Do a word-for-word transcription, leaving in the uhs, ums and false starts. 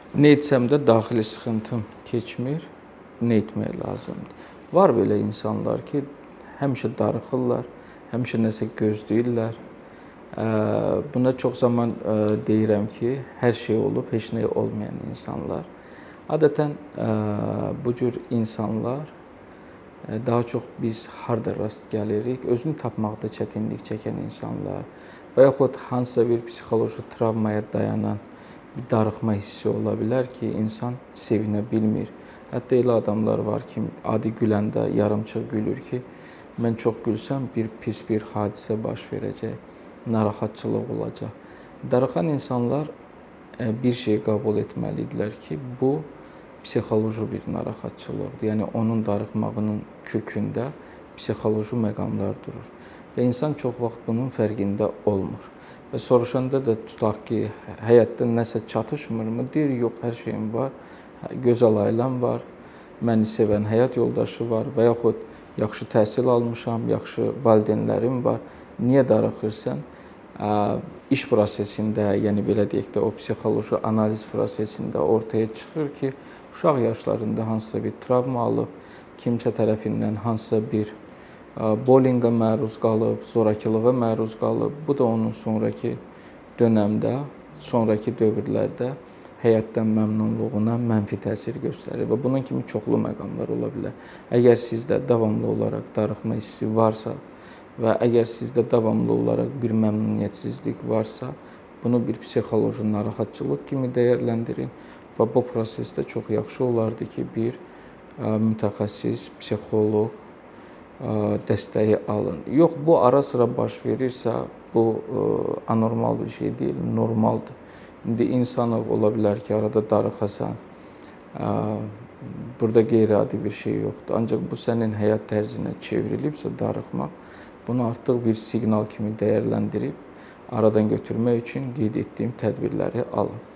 Nə etsəm də daxili sıxıntım keçmir, nə etmək lazımdır? Var belə insanlar ki, həmişə darıxırlar, həmişə nəsə gözləyirlər. Buna çox zaman deyirəm ki, hər şey olub, heç nə olmayan insanlar. Adətən bu cür insanlar daha çox biz harda rast gəlirik? Özünü tapmaqda çətinlik çəkən insanlar və yaxud hansısa bir psixoloji travmaya dayanan bir darıxma hissi ola bilər ki, insan sevinə bilmir. Hətta elə adamlar var ki, adi güləndə yarımçıq gülür ki, mən çox gülsəm bir pis bir hadisə baş verəcək, narahatçılıq olacaq. Darıxan insanlar bir şey qəbul etməlidirlər ki, bu psixoloji bir narahatçılıqdır. Yəni onun darıxmağının kökündə psixoloji məqamlar durur və insan çox vaxt bunun fərqində olmur. Və soruşanda da tutaq ki, həyatda nəsə çatışmırmı? Deyir, yox, hər şeyim var, gözəl ailəm var, məni sevən həyat yoldaşı var və yaxud yaxşı təhsil almışam, yaxşı valideynlərim var. Niyə darıxırsan? İş prosesində, yəni belə deyək də, o psixoloji analiz prosesində ortaya çıxır ki, uşaq yaşlarında hansısa bir travma alıb, kimsə tərəfindən hansısa bir bullyinqə məruz qalıb, zorakılığa məruz qalıb. Bu da onun sonrakı dönəmdə, sonrakı dövrlərdə həyatdan məmnunluğuna mənfi təsir göstərir və bunun kimi çoxlu məqamlar ola bilər. Əgər sizdə davamlı olaraq darıxma hissi varsa və əgər sizdə davamlı olaraq bir məmnuniyyətsizlik varsa, bunu bir psixoloji narahatçılıq kimi dəyərləndirin və bu prosesdə çox yaxşı olardı ki, bir mütəxəssis, psixoloq dəstəyi alın. Yox, bu ara-sıra baş verirsə, bu anormal bir şey deyil, normaldır. İndi insanıq, ola bilər ki, arada darıxasan, burada qeyri-adi bir şey yoxdur. Ancaq bu sənin həyat tərzinə çevrilibsə darıxmaq, bunu artıq bir siqnal kimi dəyərləndirib, aradan götürmək üçün qeyd etdiyim tədbirləri alın.